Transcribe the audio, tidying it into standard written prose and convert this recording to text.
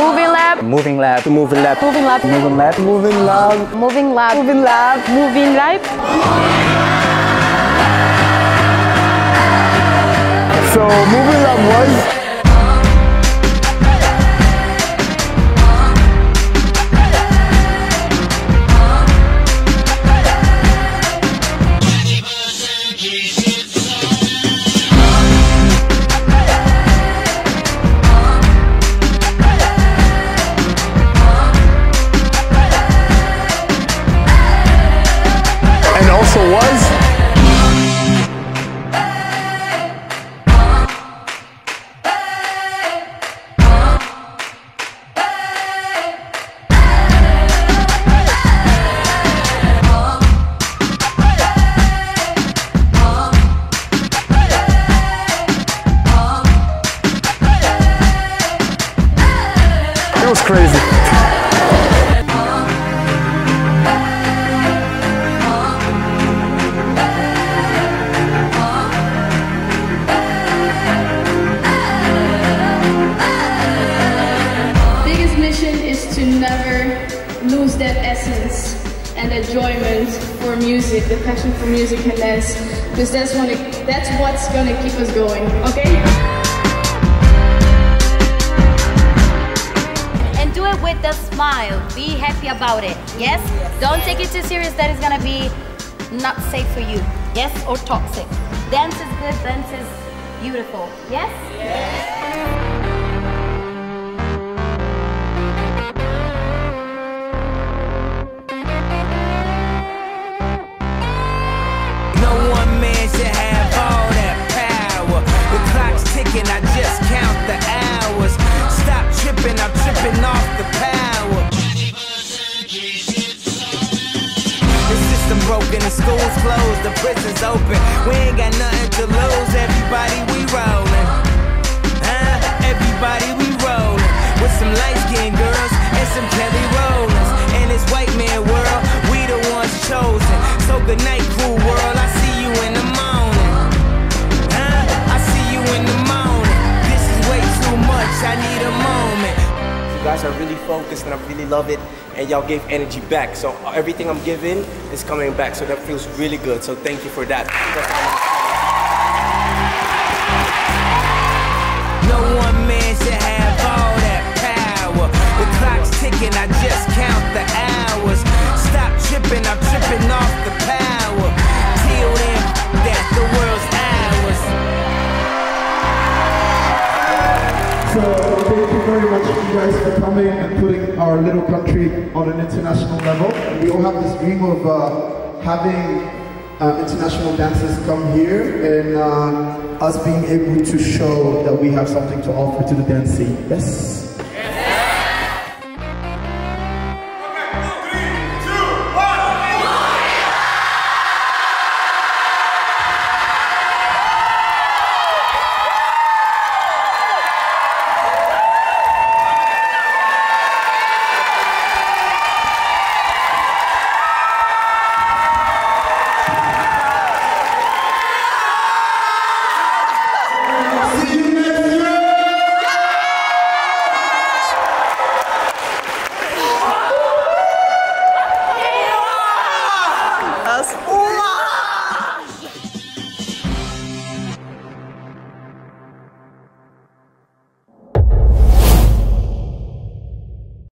Moving lab. Moving lab. Moving lab. Moving lab. Moving lab. Moving lab. Moving lab. Moving lab. Moving lab. So moving lab was. It was crazy. Biggest mission is to never lose that essence and enjoyment for music, the passion for music and dance, because that's what's gonna keep us going, okay? Do it with a smile. Be happy about it. Yes? Don't take it too serious that it's gonna be not safe for you. Yes? Or toxic. Dance is good, dance is beautiful. Yes? No one man should have all that power. The clock's ticking, I just count the hours. Stop tripping, I'm tripping off the power. The system broken, the school's closed, the prison's open. We ain't got nothing to lose, everybody we rollin'. Everybody we rollin'. With some light-skinned girls and some Kelly Rollins. In this white man world, we the ones chosen. So good night, cool world, I see you in the morning. I see you in the morning. This is way too much, I need a moment. You guys are really focused and I really love it, and y'all gave energy back. So everything I'm giving is coming back, so that feels really good. So thank you for that. No one man should have all that power. The clock's ticking, I just count the hours. Stop tripping, I'm tripping off the power. Till then, that the world's ours. So thank you very much you guys for coming and putting our little country on an international level. We all have this dream of having international dancers come here and us being able to show that we have something to offer to the dance scene. Yes?